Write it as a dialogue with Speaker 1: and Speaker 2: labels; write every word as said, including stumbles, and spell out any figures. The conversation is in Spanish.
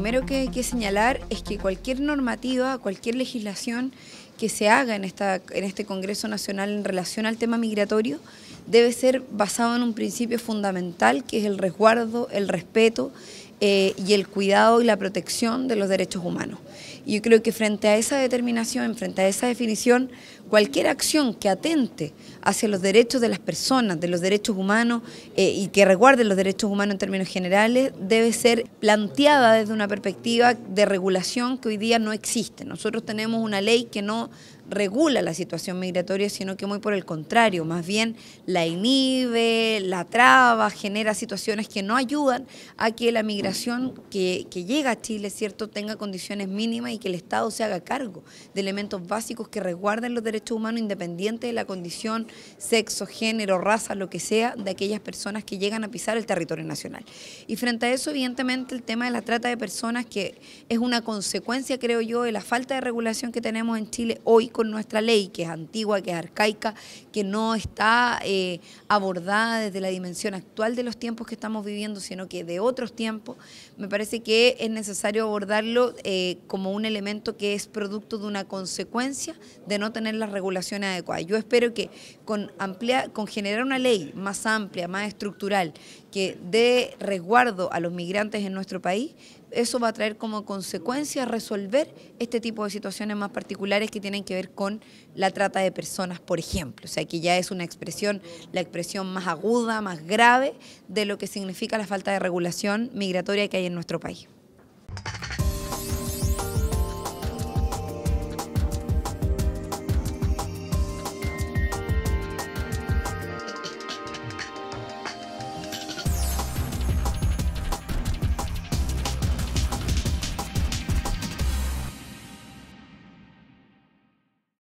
Speaker 1: primero que hay que señalar es que cualquier normativa, cualquier legislación que se haga en, esta, en este Congreso Nacional en relación al tema migratorio debe ser basado en un principio fundamental, que es el resguardo, el respeto eh, y el cuidado y la protección de los derechos humanos. Y yo creo que frente a esa determinación, frente a esa definición, cualquier acción que atente hacia los derechos de las personas, de los derechos humanos eh, y que resguarde los derechos humanos en términos generales, debe ser planteada desde una perspectiva de regulación que hoy día no existe. Nosotros tenemos una ley que no regula la situación migratoria, sino que muy por el contrario, más bien la inhibe, la traba, genera situaciones que no ayudan a que la migración que, que llega a Chile, ¿cierto?, tenga condiciones mínimas y que el Estado se haga cargo de elementos básicos que resguarden los derechos humanos independiente de la condición, sexo, género, raza, lo que sea, de aquellas personas que llegan a pisar el territorio nacional. Y frente a eso, evidentemente, el tema de la trata de personas, que es una consecuencia, creo yo, de la falta de regulación que tenemos en Chile hoy con nuestra ley, que es antigua, que es arcaica, que no está eh, abordada desde la dimensión actual de los tiempos que estamos viviendo, sino que de otros tiempos. Me parece que es necesario abordarlo eh, como un elemento que es producto de una consecuencia de no tener las regulaciones adecuadas. Yo espero que con, amplia, con generar una ley más amplia, más estructural, que dé resguardo a los migrantes en nuestro país, eso va a traer como consecuencia resolver este tipo de situaciones más particulares que tienen que ver con la trata de personas, por ejemplo. O sea, que ya es una expresión, la expresión más aguda, más grave de lo que significa la falta de regulación migratoria que hay en nuestro país.